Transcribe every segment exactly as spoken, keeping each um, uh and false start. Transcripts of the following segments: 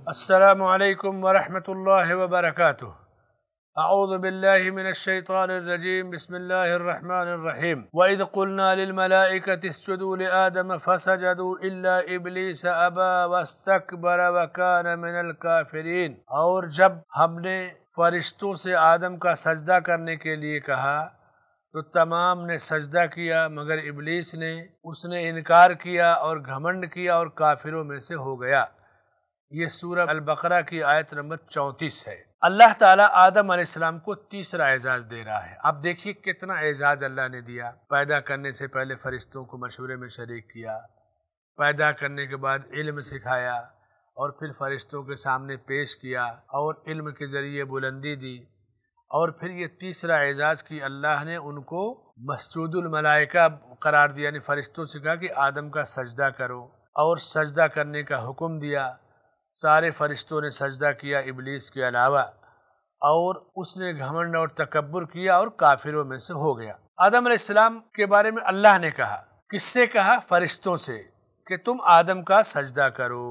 السلام علیکم ورحمۃ اللہ وبرکاتہ۔ اعوذ باللہ من الشیطان الرجیم، بسم اللہ الرحمن الرحیم۔ وَإِذْ قُلْنَا لِلْمَلَائِكَةِ اسْجُدُوا لِآدَمَ فَسَجَدُوا إِلَّا إِبْلِيسَ أَبَى وَاسْتَكْبَرَ وَكَانَ مِنَ الْكَافِرِينَ۔ اور جب ہم نے فرشتوں سے آدم کا سجدہ کرنے کے لیے کہا تو تمام نے سجدہ کیا مگر ابلیس نے اس نے انکار کیا اور گھمنڈ کیا اور کافروں میں سے ہو گیا۔ یہ سورہ البقرہ کی آیت نمبر چونتیس ہے۔ اللہ تعالیٰ آدم علیہ السلام کو تیسرا اعزاز دے رہا ہے۔ اب دیکھیے کتنا اعزاز اللہ نے دیا۔ پیدا کرنے سے پہلے فرشتوں کو مشورے میں شریک کیا، پیدا کرنے کے بعد علم سکھایا اور پھر فرشتوں کے سامنے پیش کیا اور علم کے ذریعے بلندی دی، اور پھر یہ تیسرا اعزاز کی اللہ نے ان کو مسجود الملائکہ قرار دیا، یعنی فرشتوں سے کہا کہ آدم کا سجدہ کرو اور سجدہ کرنے کا حکم دیا۔ سارے فرشتوں نے سجدہ کیا ابلیس کے علاوہ، اور اس نے گھمنڈ اور تکبر کیا اور کافروں میں سے ہو گیا۔ آدم علیہ السلام کے بارے میں اللہ نے کہا، کس سے کہا؟ فرشتوں سے، کہ تم آدم کا سجدہ کرو۔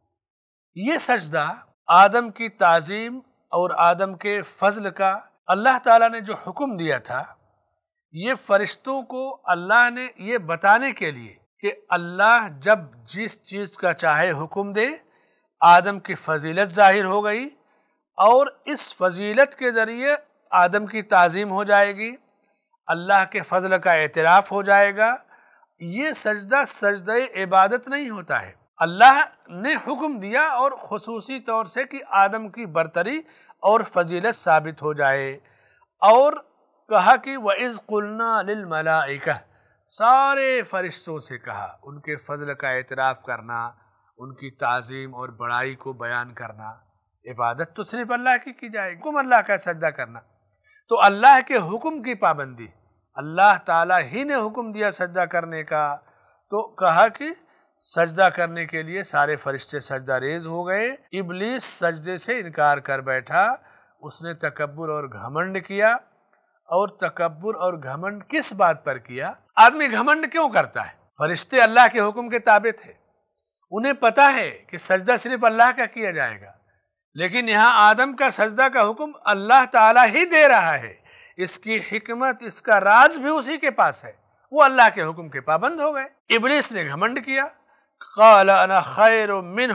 یہ سجدہ آدم کی تعظیم اور آدم کے فضل کا اللہ تعالیٰ نے جو حکم دیا تھا، یہ فرشتوں کو اللہ نے یہ بتانے کے لیے کہ اللہ جب جس چیز کا چاہے حکم دے، آدم کی فضیلت ظاہر ہو گئی اور اس فضیلت کے ذریعے آدم کی تعظیم ہو جائے گی، اللہ کے فضل کا اعتراف ہو جائے گا۔ یہ سجدہ سجدہ عبادت نہیں ہوتا ہے، اللہ نے حکم دیا اور خصوصی طور سے کہ آدم کی برتری اور فضیلت ثابت ہو جائے، اور کہا کہ وَإِذْ قُلْنَا لِلْمَلَائِكَةِ، سارے فرشتوں سے کہا، ان کے فضل کا اعتراف کرنا، ان کی تعظیم اور بڑائی کو بیان کرنا۔ عبادت تو صرف اللہ کی کی جائے گی، حکم اللہ کا سجدہ کرنا، تو اللہ کے حکم کی پابندی، اللہ تعالیٰ ہی نے حکم دیا سجدہ کرنے کا، تو کہا کہ سجدہ کرنے کے لیے سارے فرشتے سجدہ ریز ہو گئے۔ ابلیس سجدے سے انکار کر بیٹھا، اس نے تکبر اور گھمنڈ کیا۔ اور تکبر اور گھمنڈ کس بات پر کیا؟ آدمی گھمنڈ کیوں کرتا ہے؟ فرشتے اللہ کے حکم کے تابع تھے، انہیں پتا ہے کہ سجدہ صرف اللہ کا کیا جائے گا، لیکن یہاں آدم کا سجدہ کا حکم اللہ تعالیٰ ہی دے رہا ہے، اس کی حکمت، اس کا راز بھی اسی کے پاس ہے، وہ اللہ کے حکم کے پابند ہو گئے۔ ابلیس نے گھمنڈ کیا، قال انا خیر منہ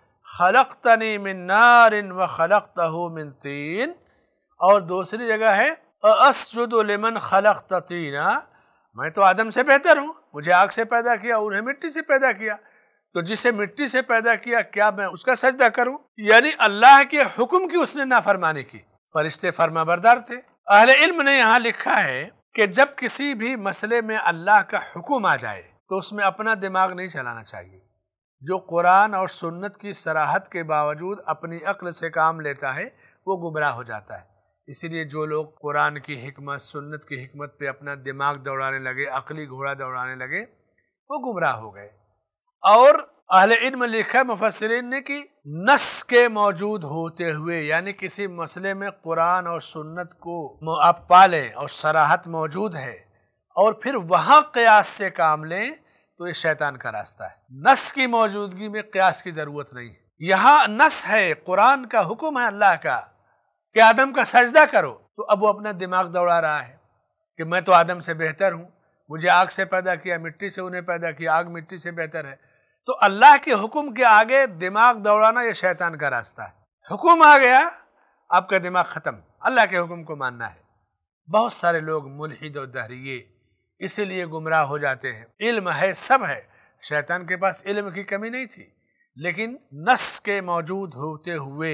خلقتنی من نار وخلقتہ من طین، اور دوسری جگہ ہے اسجد لمن خلقت طینا، میں تو آدم سے بہتر ہوں، مجھے آگ سے پیدا کیا، انہیں مٹی سے پیدا کیا، تو جسے مٹی سے پیدا کیا کیا میں اس کا سجدہ کروں؟ یعنی اللہ کے حکم کی اس نے نافرمانی کی۔ فرشتے فرما بردار تھے۔ اہل علم نے یہاں لکھا ہے کہ جب کسی بھی مسئلے میں اللہ کا حکم آ جائے تو اس میں اپنا دماغ نہیں چلانا چاہیے۔ جو قرآن اور سنت کی صراحت کے باوجود اپنی عقل سے کام لیتا ہے وہ گمراہ ہو جاتا ہے۔ اسی لیے جو لوگ قرآن کی حکمت، سنت کی حکمت پہ اپنا دماغ دوڑانے لگے، عقلی گھوڑا دوڑانے لگے، وہ گمراہ ہو گئے۔ اور اہل علم لکھا مفسرین نے کہ نص کے موجود ہوتے ہوئے، یعنی کسی مسئلے میں قرآن اور سنت کو آپ پالیں اور صراحت موجود ہے اور پھر وہاں قیاس سے کام لیں تو یہ شیطان کا راستہ ہے۔ نص کی موجودگی میں قیاس کی ضرورت نہیں، یہاں نص ہے، قرآن کا حکم ہے اللہ کا کہ آدم کا سجدہ کرو، تو اب وہ اپنا دماغ دوڑا رہا ہے کہ میں تو آدم سے بہتر ہوں، مجھے آگ سے پیدا کیا، مٹی سے انہیں پیدا کیا، آگ مٹی سے بہتر ہے۔ تو اللہ کے حکم کے آگے دماغ دوڑانا یہ شیطان کا راستہ ہے۔ حکم آ گیا، آپ کا دماغ ختم، اللہ کے حکم کو ماننا ہے۔ بہت سارے لوگ ملحد اور دہریے اسی لیے گمراہ ہو جاتے ہیں۔ علم ہے، سب ہے، شیطان کے پاس علم کی کمی نہیں تھی، لیکن نص کے موجود ہوتے ہوئے،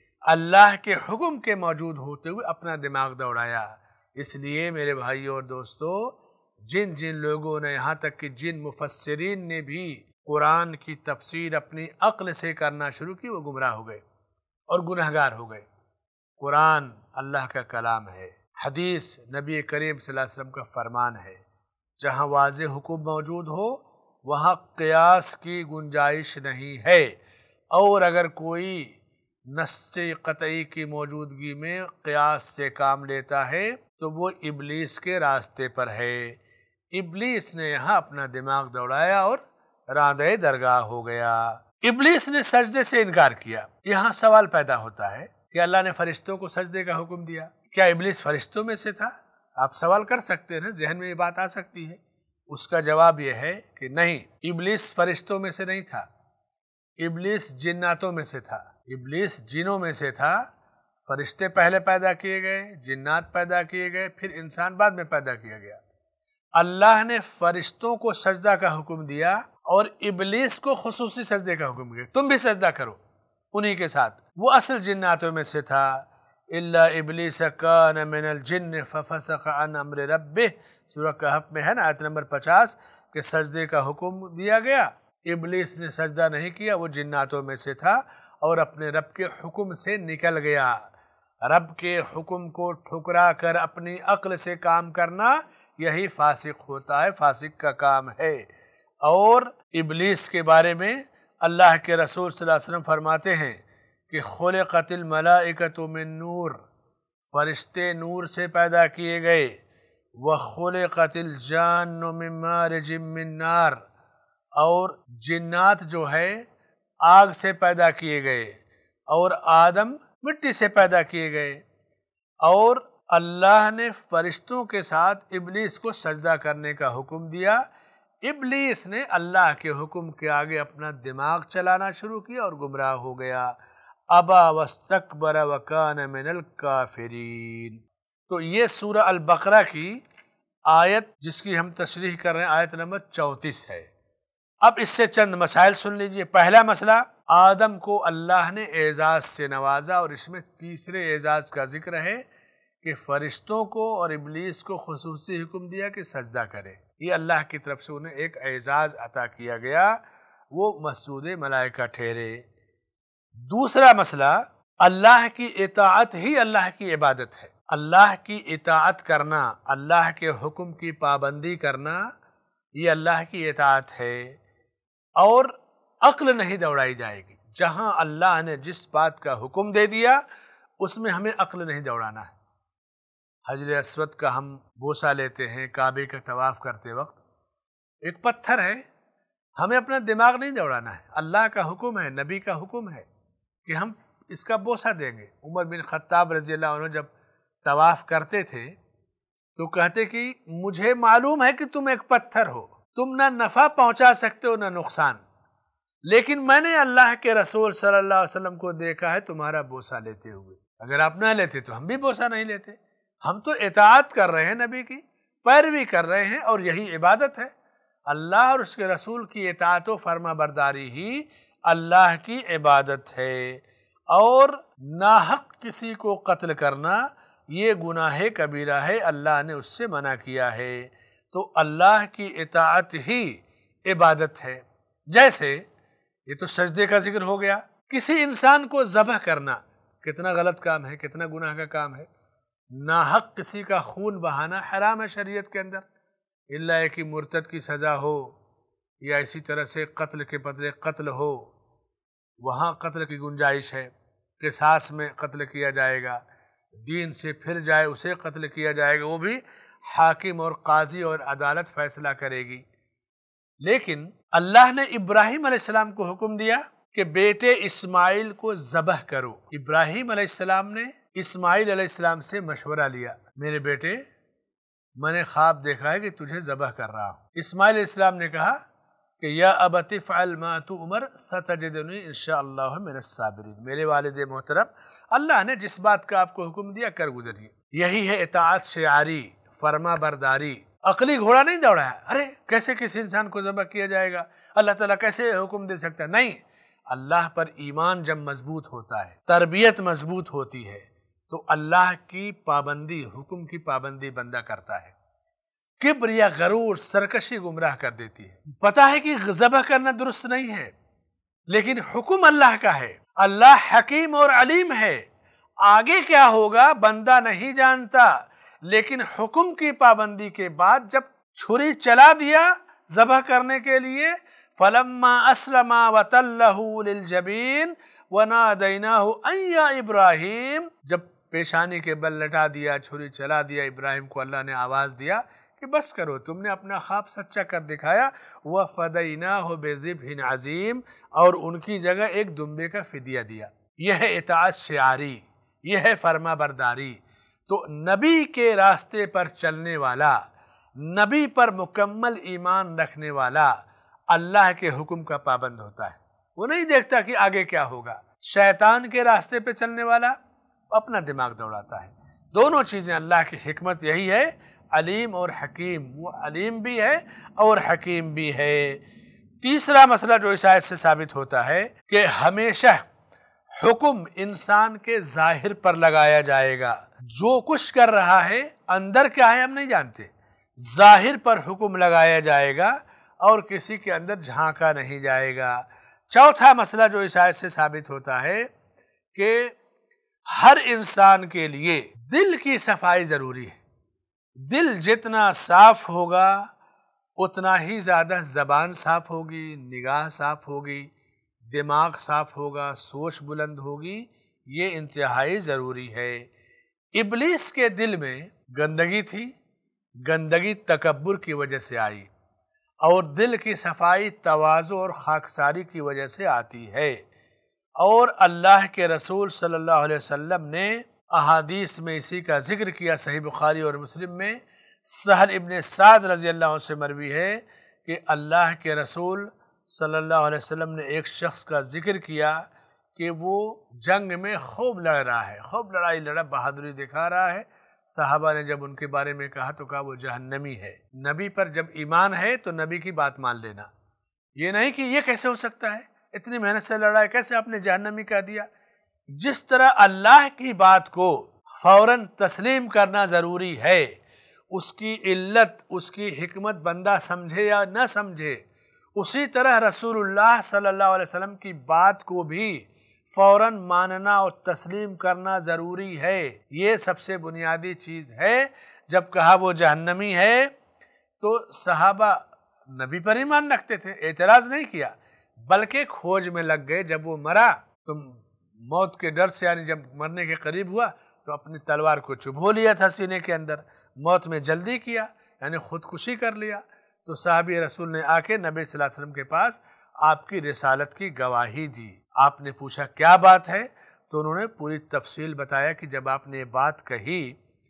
اللہ کے حکم کے موجود ہوتے ہوئے اپنا دماغ دوڑایا۔ اس لیے میرے بھائیوں اور دوستو، جن جن لوگوں نے، یہاں تک کہ جن مفسرین نے بھی قرآن کی تفسیر اپنی عقل سے کرنا شروع کی، وہ گمراہ ہو گئے اور گنہگار ہو گئے۔ قرآن اللہ کا کلام ہے، حدیث نبی کریم صلی اللہ علیہ وسلم کا فرمان ہے، جہاں واضح حکم موجود ہو وہاں قیاس کی گنجائش نہیں ہے، اور اگر کوئی نص قطعی کی موجودگی میں قیاس سے کام لیتا ہے تو وہ ابلیس کے راستے پر ہے۔ ابلیس نے یہاں اپنا دماغ دوڑایا اور راندہ درگاہ ہو گیا۔ ابلیس نے سجدے سے انکار کیا۔ یہاں سوال پیدا ہوتا ہے کہ اللہ نے فرشتوں کو سجدے کا حکم دیا، کیا ابلیس فرشتوں میں سے تھا؟ آپ سوال کر سکتے ہیں، ذہن میں یہ بات آ سکتی ہے۔ اس کا جواب یہ ہے کہ نہیں، ابلیس فرشتوں میں سے نہیں تھا، ابلیس جناتوں میں سے تھا، ابلیس جنوں میں سے تھا۔ فرشتے پہلے پیدا کیے گئے، جنات پیدا کیے گئے، پھر انسان بعد میں پیدا کیا گیا۔ اللہ نے فرشتوں کو سجدہ کا حکم دیا اور ابلیس کو خصوصی سجدے کا حکم دیا، تم بھی سجدہ کرو انہی کے ساتھ۔ وہ اصل جناتوں میں سے تھا۔ الا ابلیس کان من الجن ففسق عن امر ربہ، سورہ کہف میں ہے نا آیت نمبر پچاس، کہ سجدے کا حکم دیا گیا، ابلیس نے سجدہ نہیں کیا، وہ جناتوں میں سے تھا اور اپنے رب کے حکم سے نکل گیا۔ رب کے حکم کو ٹھکرا کر اپنی عقل سے کام کرنا، یہی فاسق ہوتا ہے، فاسق کا کام ہے۔ اور ابلیس کے بارے میں اللہ کے رسول صلی اللہ علیہ وسلم فرماتے ہیں کہ خلقت الملائکۃ من نور، فرشتے نور سے پیدا کیے گئے، وخلقت الجان من مارج من نار، اور جنات جو ہے آگ سے پیدا کیے گئے، اور آدم مٹی سے پیدا کیے گئے۔ اور اللہ نے فرشتوں کے ساتھ ابلیس کو سجدہ کرنے کا حکم دیا، ابلیس نے اللہ کے حکم کے آگے اپنا دماغ چلانا شروع کیا اور گمراہ ہو گیا۔ ابا واستکبر وکان من الکافرین۔ تو یہ سورہ البقرہ کی آیت جس کی ہم تشریح کر رہے ہیں، آیت نمبر چونتیس ہے۔ اب اس سے چند مسائل سن لیجئے۔ پہلا مسئلہ، آدم کو اللہ نے اعزاز سے نوازا، اور اس میں تیسرے اعزاز کا ذکر ہے کہ فرشتوں کو اور ابلیس کو خصوصی حکم دیا کہ سجدہ کرے۔ یہ اللہ کی طرف سے انہیں ایک اعزاز عطا کیا گیا، وہ مسجود ملائکہ ٹھہرے۔ دوسرا مسئلہ، اللہ کی اطاعت ہی اللہ کی عبادت ہے۔ اللہ کی اطاعت کرنا، اللہ کے حکم کی پابندی کرنا، یہ اللہ کی اطاعت ہے، اور عقل نہیں دوڑائی جائے گی۔ جہاں اللہ نے جس بات کا حکم دے دیا اس میں ہمیں عقل نہیں دوڑانا ہے۔ حجر اسود کا ہم بوسہ لیتے ہیں کعبے کا طواف کرتے وقت، ایک پتھر ہے، ہمیں اپنا دماغ نہیں دوڑانا ہے، اللہ کا حکم ہے، نبی کا حکم ہے کہ ہم اس کا بوسہ دیں گے۔ عمر بن خطاب رضی اللہ عنہ جب طواف کرتے تھے تو کہتے کہ مجھے معلوم ہے کہ تم ایک پتھر ہو، تم نہ نفع پہنچا سکتے ہو نہ نقصان، لیکن میں نے اللہ کے رسول صلی اللہ علیہ وسلم کو دیکھا ہے تمہارا بوسہ لیتے ہوئے، اگر آپ نہ لیتے تو ہم بھی بوسہ نہیں لیتے۔ ہم تو اطاعت کر رہے ہیں، نبی کی پیروی کر رہے ہیں، اور یہی عبادت ہے۔ اللہ اور اس کے رسول کی اطاعت و فرما برداری ہی اللہ کی عبادت ہے، اور ناحق کسی کو قتل کرنا یہ گناہ کبیرہ ہے، اللہ نے اس سے منع کیا ہے۔ تو اللہ کی اطاعت ہی عبادت ہے۔ جیسے یہ تو سجدے کا ذکر ہو گیا، کسی انسان کو ذبح کرنا کتنا غلط کام ہے، کتنا گناہ کا کام ہے۔ ناحق کسی کا خون بہانا حرام ہے شریعت کے اندر، اللہ کہ مرتد کی سزا ہو یا اسی طرح سے قتل کے بدلے قتل ہو، وہاں قتل کی گنجائش ہے، قصاص میں قتل کیا جائے گا، دین سے پھر جائے اسے قتل کیا جائے گا، وہ بھی حاکم اور قاضی اور عدالت فیصلہ کرے گی۔ لیکن اللہ نے ابراہیم علیہ السلام کو حکم دیا کہ بیٹے اسماعیل کو ذبح کرو۔ ابراہیم علیہ السلام نے اسماعیل علیہ السلام سے مشورہ لیا، میرے بیٹے میں نے خواب دیکھا ہے کہ تجھے ذبح کر رہا ہوں۔ اسماعیل علیہ السلام نے کہا کہ یا ابت افعل ما تؤمر ستجدنی انشاءاللہ من الصابرین، میرے والد محترم اللہ نے جس بات کا آپ کو حکم دیا کر گزریے۔ یہی ہے اطاعت شعاری، فرما برداری۔ عقلی گھوڑا نہیں دوڑا ہے، ارے کیسے کسی انسان کو ذبح کیا جائے گا، اللہ تعالیٰ کیسے حکم دے سکتا ہے؟ نہیں، اللہ پر ایمان جب مضبوط ہوتا ہے، تربیت مضبوط ہوتی ہے، تو اللہ کی پابندی، حکم کی پابندی بندہ کرتا ہے۔ کبر یا غرور، سرکشی گمراہ کر دیتی ہے۔ پتہ ہے کہ ذبح کرنا درست نہیں ہے، لیکن حکم اللہ کا ہے، اللہ حکیم اور علیم ہے، آگے کیا ہوگا بندہ نہیں جانتا، لیکن حکم کی پابندی کے بعد جب چھری چلا دیا ذبح کرنے کے لیے، فَلَمَّا أَسْلَمَا وَتَلَّهُ لِلْجَبِينِ وَنَادَيْنَاهُ أَن يَا إِبْرَاهِيمُ، جب پیشانی کے بل لٹا دیا، چھری چلا دیا، ابراہیم کو اللہ نے آواز دیا کہ بس کرو، تم نے اپنا خواب سچا کر دکھایا۔ وَفَدَيْنَاهُ بِذِبْحٍ عَظِيمٍ، اور ان کی جگہ ایک دمبے کا فدیہ دیا۔ یہ ہے اطاعت شعاری، یہ ہے فرما برداری۔ تو نبی کے راستے پر چلنے والا، نبی پر مکمل ایمان رکھنے والا اللہ کے حکم کا پابند ہوتا ہے، وہ نہیں دیکھتا کہ آگے کیا ہوگا۔ شیطان کے راستے پہ چلنے والا اپنا دماغ دوڑاتا ہے۔ دونوں چیزیں اللہ کی حکمت یہی ہے، علیم اور حکیم، وہ علیم بھی ہے اور حکیم بھی ہے۔ تیسرا مسئلہ جو اس آیت سے ثابت ہوتا ہے کہ ہمیشہ حکم انسان کے ظاہر پر لگایا جائے گا۔ جو کچھ کر رہا ہے اندر کیا ہے ہم نہیں جانتے، ظاہر پر حکم لگایا جائے گا اور کسی کے اندر جھانکا نہیں جائے گا۔ چوتھا مسئلہ جو اس آیت سے ثابت ہوتا ہے کہ ہر انسان کے لیے دل کی صفائی ضروری ہے۔ دل جتنا صاف ہوگا اتنا ہی زیادہ زبان صاف ہوگی، نگاہ صاف ہوگی، دماغ صاف ہوگا، سوچ بلند ہوگی۔ یہ انتہائی ضروری ہے۔ ابلیس کے دل میں گندگی تھی، گندگی تکبر کی وجہ سے آئی، اور دل کی صفائی تواضع اور خاکساری کی وجہ سے آتی ہے۔ اور اللہ کے رسول صلی اللہ علیہ وسلم نے احادیث میں اسی کا ذکر کیا۔ صحیح بخاری اور مسلم میں سہل ابن سعد رضی اللہ عنہ سے مروی ہے کہ اللہ کے رسول صلی اللہ علیہ وسلم نے ایک شخص کا ذکر کیا کہ وہ جنگ میں خوب لڑ رہا ہے، خوب لڑائی لڑا، بہادری دکھا رہا ہے۔ صحابہ نے جب ان کے بارے میں کہا تو کہا وہ جہنمی ہے۔ نبی پر جب ایمان ہے تو نبی کی بات مان لینا، یہ نہیں کہ یہ کیسے ہو سکتا ہے، اتنی محنت سے لڑا ہے، کیسے آپ نے جہنمی کہہ دیا۔ جس طرح اللہ کی بات کو فوراً تسلیم کرنا ضروری ہے، اس کی علت، اس کی حکمت بندہ سمجھے یا نہ سمجھے، اسی طرح رسول اللہ صلی اللہ علیہ وسلم کی بات کو بھی فوراً ماننا اور تسلیم کرنا ضروری ہے۔ یہ سب سے بنیادی چیز ہے۔ جب کہا وہ جہنمی ہے تو صحابہ نبی پر ایمان رکھتے تھے، اعتراض نہیں کیا، بلکہ کھوج میں لگ گئے۔ جب وہ مرا تو موت کے ڈر سے، یعنی جب مرنے کے قریب ہوا تو اپنی تلوار کو چبھو لیا تھا سینے کے اندر، موت میں جلدی کیا، یعنی خودکشی کر لیا۔ تو صحابی رسول نے آ کے نبی صلی اللہ علیہ وسلم کے پاس آپ کی رسالت کی گواہی دی۔ آپ نے پوچھا کیا بات ہے؟ تو انہوں نے پوری تفصیل بتایا کہ جب آپ نے یہ بات کہی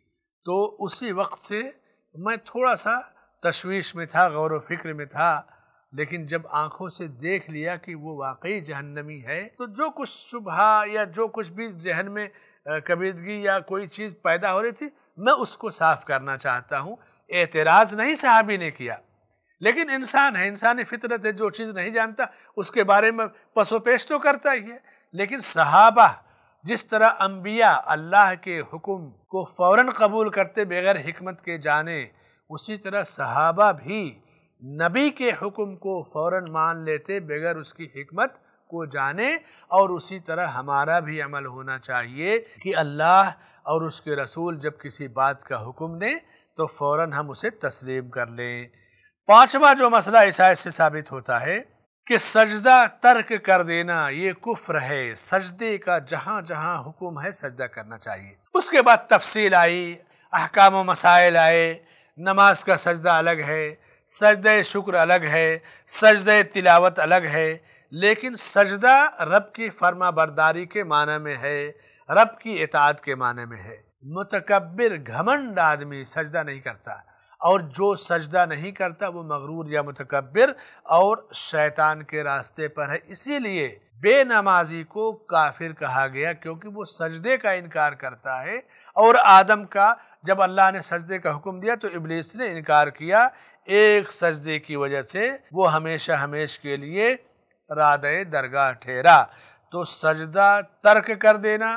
تو اسی وقت سے میں تھوڑا سا تشویش میں تھا، غور و فکر میں تھا، لیکن جب آنکھوں سے دیکھ لیا کہ وہ واقعی جہنمی ہے تو جو کچھ شبہ یا جو کچھ بھی ذہن میں کبیدگی یا کوئی چیز پیدا ہو رہی تھی میں اس کو صاف کرنا چاہتا ہوں۔ اعتراض نہیں صحابی نے کیا، لیکن انسان ہے، انسانی فطرت ہے، جو چیز نہیں جانتا اس کے بارے میں پس و پیش تو کرتا ہی ہے۔ لیکن صحابہ جس طرح انبیاء اللہ کے حکم کو فوراً قبول کرتے بغیر حکمت کے جانے، اسی طرح صحابہ بھی نبی کے حکم کو فوراً مان لیتے بغیر اس کی حکمت کو جانے۔ اور اسی طرح ہمارا بھی عمل ہونا چاہیے کہ اللہ اور اس کے رسول جب کسی بات کا حکم دیں تو فوراً ہم اسے تسلیم کر لیں۔ پانچواں جو مسئلہ اس آیت سے ثابت ہوتا ہے کہ سجدہ ترک کر دینا یہ کفر ہے۔ سجدے کا جہاں جہاں حکم ہے سجدہ کرنا چاہیے۔ اس کے بعد تفصیل آئی، احکام و مسائل آئے، نماز کا سجدہ الگ ہے، سجدہ شکر الگ ہے، سجدہ تلاوت الگ ہے، لیکن سجدہ رب کی فرما برداری کے معنی میں ہے، رب کی اطاعت کے معنی میں ہے۔ متکبر گھمنڈ آدمی سجدہ نہیں کرتا، اور جو سجدہ نہیں کرتا وہ مغرور یا متکبر اور شیطان کے راستے پر ہے۔ اسی لیے بے نمازی کو کافر کہا گیا، کیونکہ وہ سجدے کا انکار کرتا ہے۔ اور آدم کا جب اللہ نے سجدے کا حکم دیا تو ابلیس نے انکار کیا، ایک سجدے کی وجہ سے وہ ہمیشہ ہمیش کے لیے رادہ درگاہ ٹھہرا۔ تو سجدہ ترک کر دینا،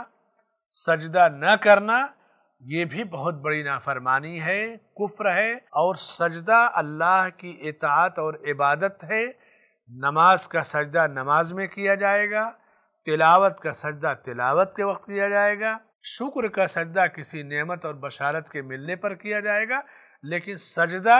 سجدہ نہ کرنا، یہ بھی بہت بڑی نافرمانی ہے، کفر ہے۔ اور سجدہ اللہ کی اطاعت اور عبادت ہے۔ نماز کا سجدہ نماز میں کیا جائے گا، تلاوت کا سجدہ تلاوت کے وقت کیا جائے گا، شکر کا سجدہ کسی نعمت اور بشارت کے ملنے پر کیا جائے گا، لیکن سجدہ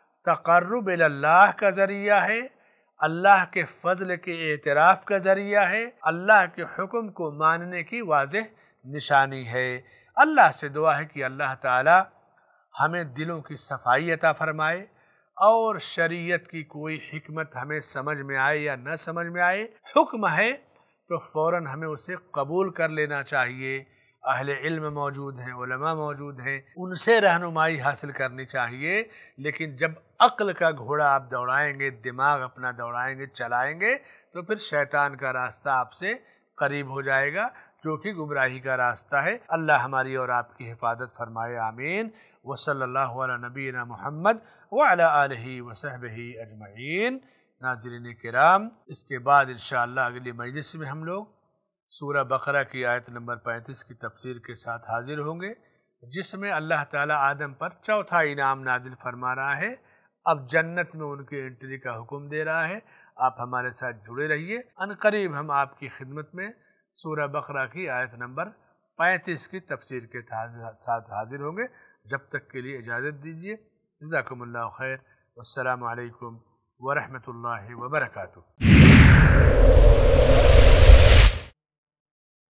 تقرب اللہ کا ذریعہ ہے، اللہ کے فضل کے اعتراف کا ذریعہ ہے، اللہ کے حکم کو ماننے کی واضح نشانی ہے۔ اللہ سے دعا ہے کہ اللہ تعالی ہمیں دلوں کی صفائی عطا فرمائے، اور شریعت کی کوئی حکمت ہمیں سمجھ میں آئے یا نہ سمجھ میں آئے، حکم ہے تو فوراً ہمیں اسے قبول کر لینا چاہیے۔ اہل علم موجود ہیں، علماء موجود ہیں، ان سے رہنمائی حاصل کرنی چاہیے۔ لیکن جب عقل کا گھوڑا آپ دوڑائیں گے، دماغ اپنا دوڑائیں گے، چلائیں گے، تو پھر شیطان کا راستہ آپ سے قریب ہو جائے گا، جو کہ گمراہی کا راستہ ہے۔ اللہ ہماری اور آپ کی حفاظت فرمائے، آمین۔ وصلی اللہ علی نبینا محمد وعلی آلہ وصحبہ اجمعین۔ ناظرین کرام، اس کے بعد انشاءاللہ اگلی مجلس میں ہم لوگ سورہ بقرہ کی آیت نمبر پینتیس کی تفسیر کے ساتھ حاضر ہوں گے، جس میں اللہ تعالیٰ آدم پر چوتھا انعام نازل فرما رہا ہے۔ اب جنت میں ان کی انٹری کا حکم دے رہا ہے۔ آپ ہمارے ساتھ جڑے رہیے، ان قریب ہم آپ کی خدمت میں سورہ بقرہ کی آیت نمبر پینتیس کی تفسیر کے ساتھ حاضر ہوں گے۔ جب تک کے لیے اجازت دیجیے، جزاکم اللہ خیر، والسلام علیکم ورحمۃ اللہ وبرکاتہ۔